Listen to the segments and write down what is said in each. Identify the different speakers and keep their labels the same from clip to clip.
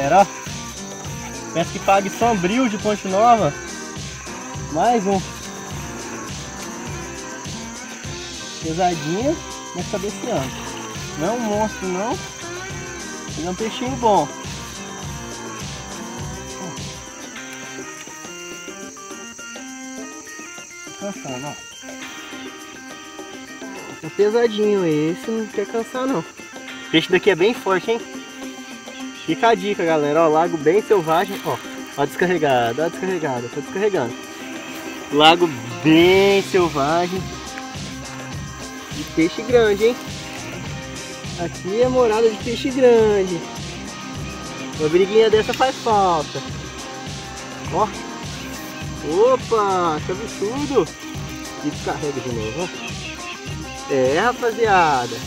Speaker 1: galera, ó. Pesca que pague Sombrio de Ponte Nova. Mais um. Pesadinha, mas cabeceando. Não é um monstro não. Ele é um peixinho bom. Cansando, ó. Tá pesadinho esse, não quer cansar não. O peixe daqui é bem forte, hein? Fica a dica, galera, ó, lago bem selvagem, ó. Ó descarregado, ó descarregado, tô descarregando. Lago bem selvagem. E peixe grande, hein? Aqui é morada de peixe grande. Uma briguinha dessa faz falta. Ó. Opa, cabeçudo. E descarrega de novo, ó. É, rapaziada.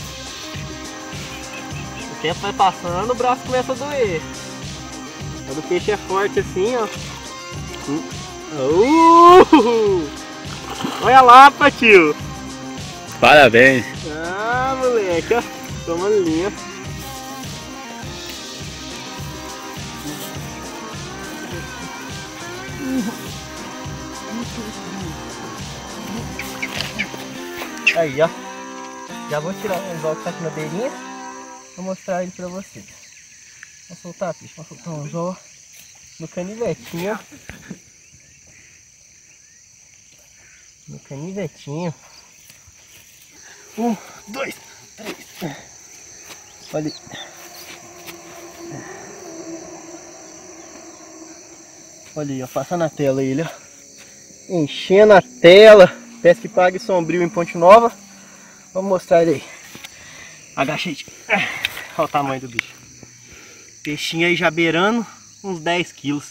Speaker 1: O tempo vai passando, o braço começa a doer. Quando o peixe é forte assim, ó. Olha lá, tio.
Speaker 2: Parabéns.
Speaker 1: Ah, moleque, ó. Tomando linha. Aí, ó. Já vou tirar o anzol que tá aqui na beirinha. Vou mostrar ele pra vocês. Vou soltar, peixe. Vou soltar o anzol no canivetinho. No canivetinho. 1, 2, 3. Olha aí. Olha aí, ó. Passa na tela ele, ó. Enchendo a tela. Pesca que pague Sombrio em Ponte Nova. Vamos mostrar ele aí. Agachei. Olha o tamanho do bicho. Peixinho aí já beirando uns 10 quilos.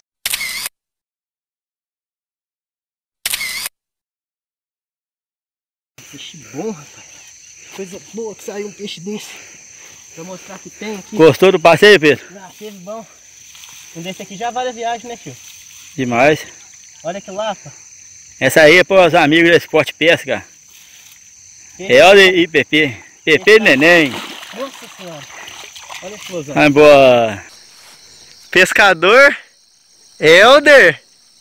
Speaker 1: Peixe bom, rapaz. Coisa boa que saiu um peixe desse. Pra mostrar que tem aqui.
Speaker 2: Gostou do passeio, Pedro?
Speaker 1: Ah, teve bom. Um desse aqui já vale a viagem, né, tio?
Speaker 2: Demais.
Speaker 1: Olha que lapa.
Speaker 2: Essa aí é para os amigos da Esporte Pesca. Helder e Pepe. Pepe e Neném.
Speaker 1: Nossa senhora. Olha a explosão.
Speaker 2: Vai embora.
Speaker 1: Pescador Helder.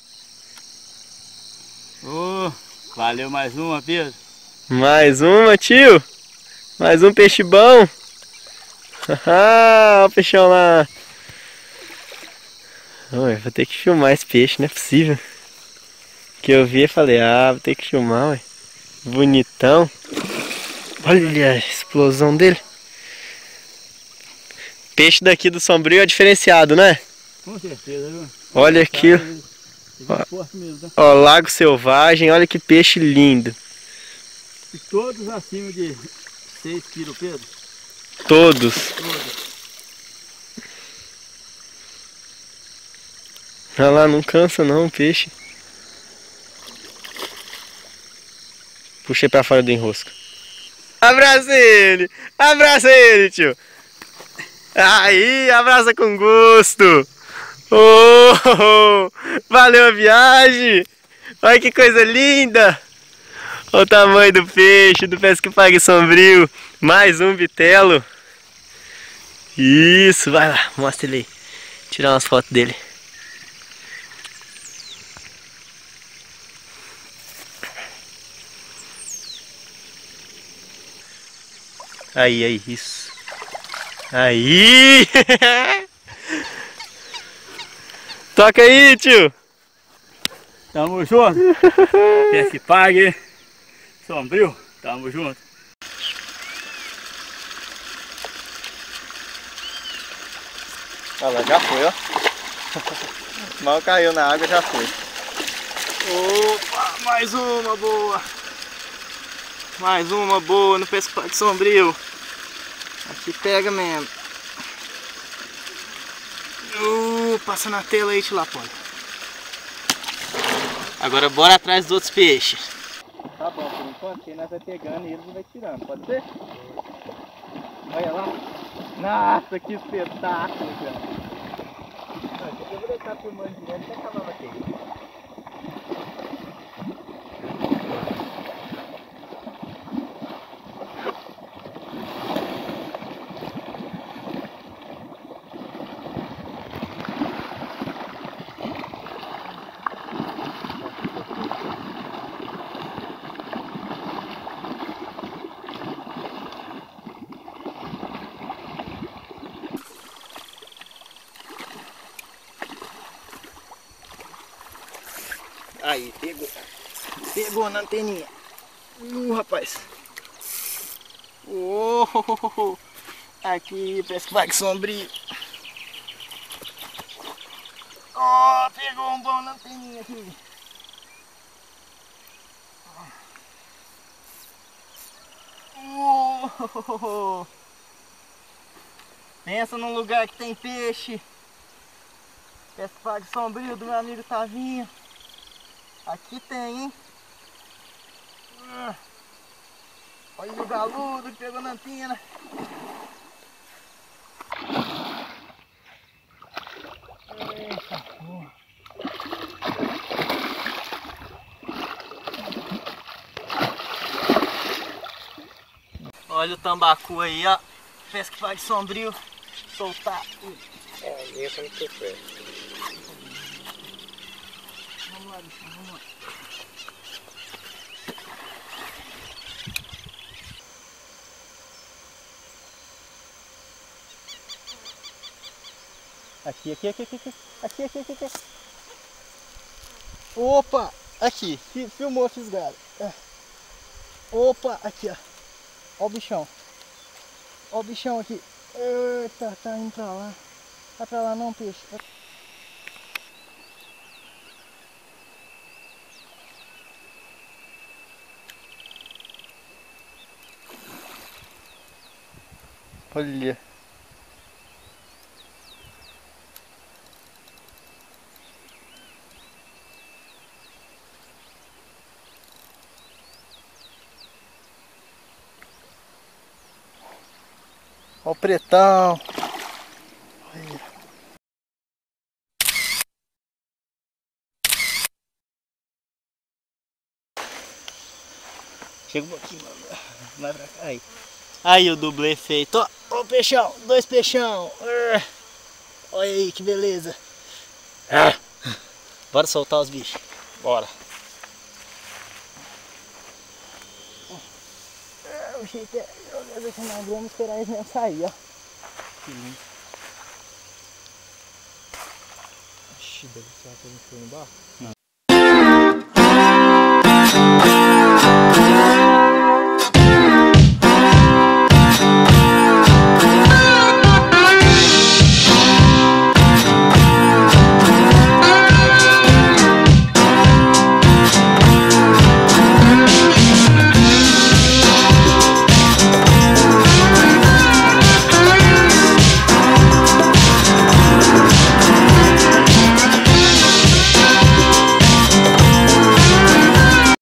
Speaker 2: Valeu mais uma, Pedro.
Speaker 1: Mais uma, tio. Mais um peixe bom. Olha o peixão lá. Oi, vou ter que filmar esse peixe, não é possível. Que eu vi e falei, vou ter que filmar, ué. Bonitão. Olha a explosão dele. Peixe daqui do Sombrio é diferenciado, né?
Speaker 2: Com certeza, viu?
Speaker 1: Olha aqui. Ó, lago selvagem, olha que peixe lindo.
Speaker 2: E todos acima de 6 quilos, Pedro?
Speaker 1: Todos. Olha lá, não cansa não o peixe. Puxei pra fora do enrosco. Abraça ele, tio. Aí, abraça com gosto. Valeu a viagem. Olha que coisa linda. Olha o tamanho do peixe, do Pesca que Pague Sombrio. Mais um bitelo. Isso, vai lá, mostra ele aí. Tirar umas fotos dele. Aí, isso. Aí! Toca aí, tio!
Speaker 2: Tamo junto! Pesca que Pague Sombrio, tamo junto!
Speaker 1: Olha lá, já foi, ó. Mal caiu na água, já foi. Opa, mais uma boa! Mais uma boa no Pesca que Pague Sombrio. Aqui pega mesmo. Passa na tela aí, tilapona. Agora bora atrás dos outros peixes. Tá bom, por enquanto nós vai pegando e eles vai tirando, pode ser? Olha lá. Nossa, que espetáculo, cara. Eu vou deixar filmando direto até acabar a bateria. Aí, pegou. Pegou na anteninha. Rapaz. Aqui, pesca sombrio. Pegou um bom na anteninha aqui. Pensa num lugar que tem peixe. Pesca sombrio do meu amigo Tavinho. Aqui tem, hein? Olha o galudo que pegou na antina. Eita porra. Olha o tambacu aí, ó. Pesca sombrio. Soltar.
Speaker 2: Esse é muito perto.
Speaker 1: Vamos lá, bicho, vamos lá. Aqui. Opa, aqui, filmou, fisgado. Opa, aqui, ó. Ó o bichão. Ó o bichão aqui. Eita, tá indo pra lá. Vai pra lá não, peixe. Olha. Ó o pretão. Olha. Chega um pouquinho, vai pra cá aí. Aí o dublê feito. Ó o peixão, 2 peixão. Olha aí que beleza. Bora soltar os bichos.
Speaker 2: Bora.
Speaker 1: O jeito é jogar deixa na grama e esperar eles mesmo sair, ó. Ixi, deve ser uma coisa que foi no barco.